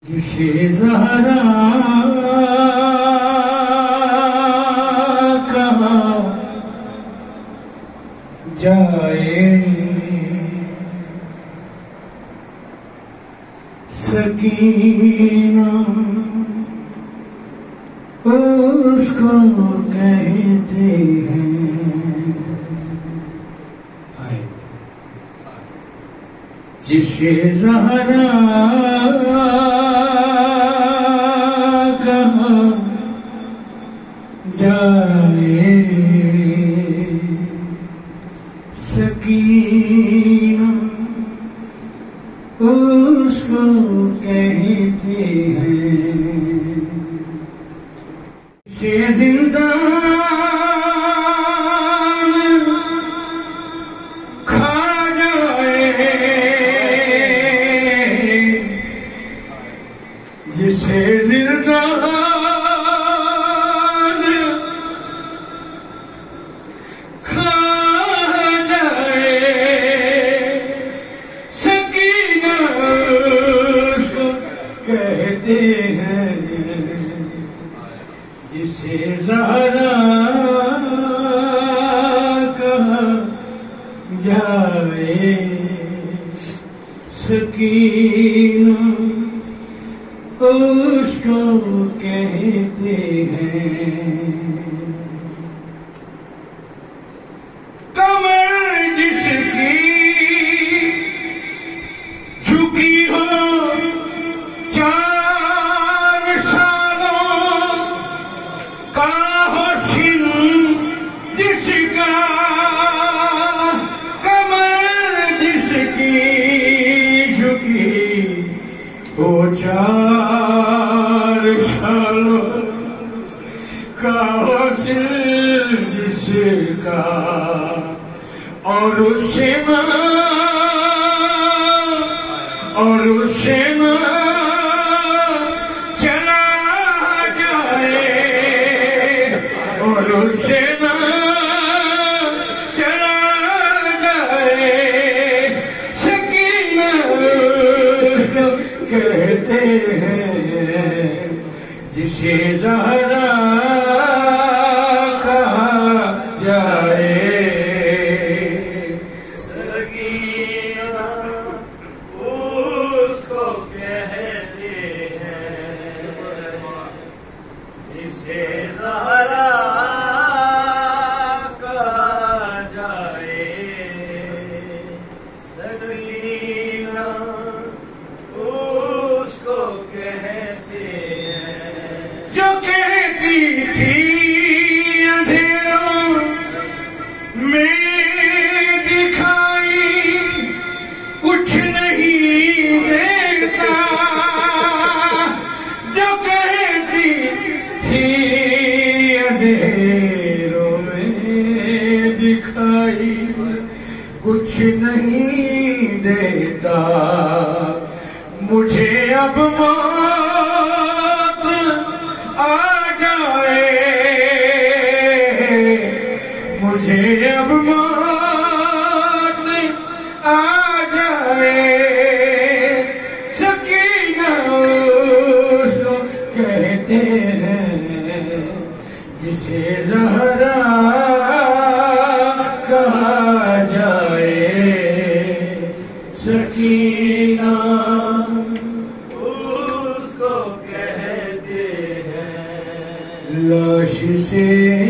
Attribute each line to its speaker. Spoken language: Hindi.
Speaker 1: जिसे ज़हरा कहा जाए, सकीना उसको कहते हैं। जिसे ज़हरा कहा जाए, सकीना उसको कहते हैं। से जिंदान खा जाए, जिसे जिंदान खा जाए, सकीना उसको कहते हैं। जिसे ज़हरा कहा जाए, सकीना उसको कहते हैं। कमर जिसकी झुकी हो चार सालों का हुस्न जिसका, कमर जिसकी झुकी हो चार सालों का हुस्न जिसका, और उसे ना चला जाए, और उसे ना चला जाए, सकीना उसको कहते हैं। जिसे ज़हरा कहा जाए,
Speaker 2: सकीना उसको कहते हैं। जिसे ज़हरा कहा जाए, सकीना उसको कहते हैं।
Speaker 1: जो कहती थी अंधेरों में दिखाई कुछ नहीं देखता, जो कहती थी अंधेरों में दिखाई कुछ नहीं देता, मुझे अब मौत आ जाए, मुझे अब मौत आ जाए, सकीना उसको कहते हैं। जिसे ज़हरा कहा जाए, सकीना
Speaker 2: उसको कहते हैं।
Speaker 1: लाश से